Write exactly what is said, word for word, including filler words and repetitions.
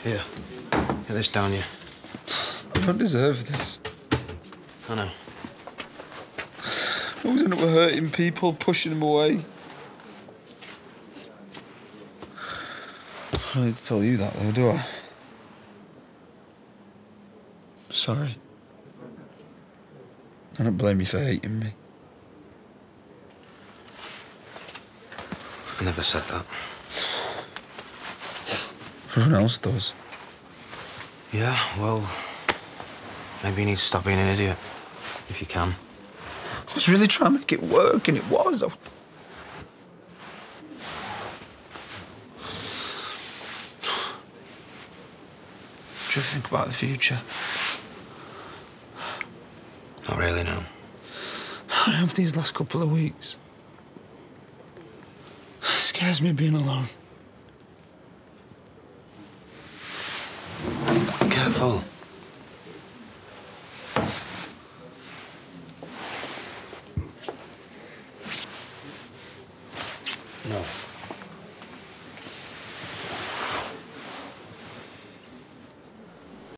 Here. Get this down you. I don't deserve this. I know. I always end up hurting people, pushing them away. I don't need to tell you that, though, do I? Sorry. I don't blame you for hating me. I never said that. Everyone else does. Yeah, well, maybe you need to stop being an idiot, if you can. I was really trying to make it work, and it was. I... What do you think about the future? Not really, no. I have these last couple of weeks. It scares me being alone. Careful. No.